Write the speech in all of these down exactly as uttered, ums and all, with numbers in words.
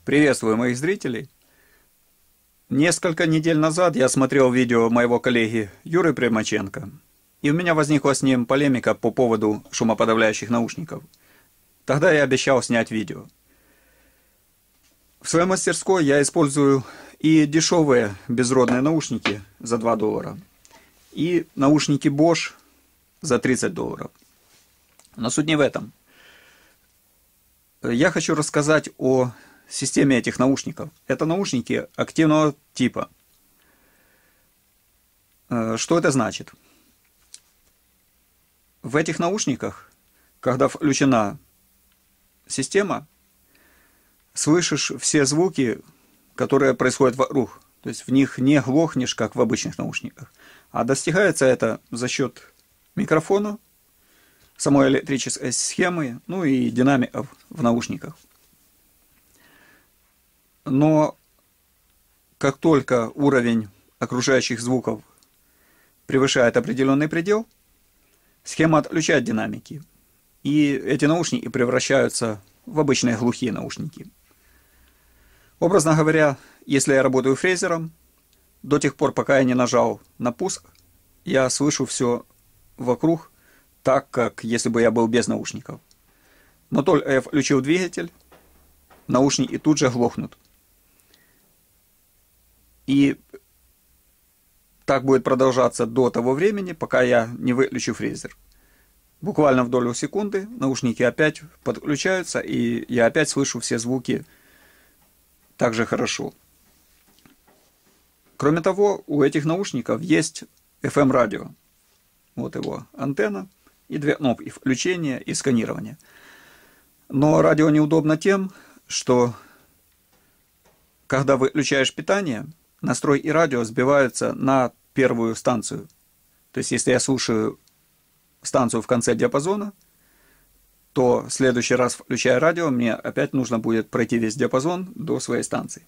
Приветствую моих зрителей. Несколько недель назад я смотрел видео моего коллеги Юры Примаченко, и у меня возникла с ним полемика по поводу шумоподавляющих наушников. Тогда я обещал снять видео. В своей мастерской я использую и дешевые безродные наушники за два доллара, и наушники Bosch за тридцать долларов. Но суть не в этом. Я хочу рассказать о системе этих наушников. Это наушники активного типа. Что это значит? В этих наушниках, когда включена система, слышишь все звуки, которые происходят вокруг. То есть в них не глохнешь, как в обычных наушниках. А достигается это за счет микрофона, самой электрической схемы, ну и динамиков в наушниках. Но как только уровень окружающих звуков превышает определенный предел, схема отключает динамики, и эти наушники превращаются в обычные глухие наушники. Образно говоря, если я работаю фрезером, до тех пор, пока я не нажал на пуск, я слышу все вокруг так, как если бы я был без наушников. Но только я включил двигатель, наушники тут же глохнут. И так будет продолжаться до того времени, пока я не выключу фрезер. Буквально в долю секунды наушники опять подключаются, и я опять слышу все звуки так же хорошо. Кроме того, у этих наушников есть эф эм радио. Вот его антенна и две кнопки включения и сканирования. Но радио неудобно тем, что когда выключаешь питание, настройки радио сбиваются на первую станцию. То есть, если я слушаю станцию в конце диапазона, то в следующий раз, включая радио, мне опять нужно будет пройти весь диапазон до своей станции.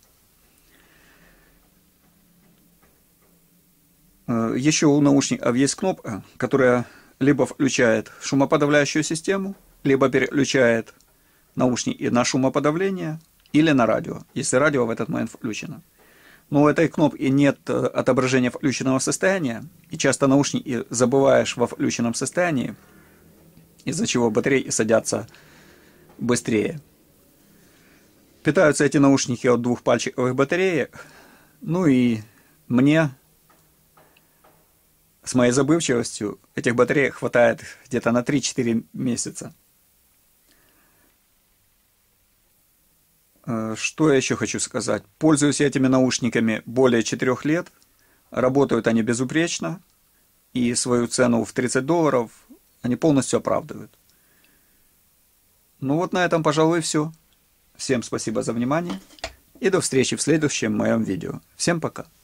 Еще у наушников есть кнопка, которая либо включает шумоподавляющую систему, либо переключает наушники на шумоподавление или на радио, если радио в этот момент включено. Но у этой кнопки нет отображения включенного состояния, и часто наушники забываешь во включенном состоянии, из-за чего батареи садятся быстрее. Питаются эти наушники от двухпальчиковых батареек, ну и мне с моей забывчивостью этих батареек хватает где-то на три-четыре месяца. Что я еще хочу сказать? Пользуюсь этими наушниками более четырех лет. Работают они безупречно. И свою цену в тридцать долларов они полностью оправдывают. Ну вот на этом, пожалуй, все. Всем спасибо за внимание. И до встречи в следующем моем видео. Всем пока.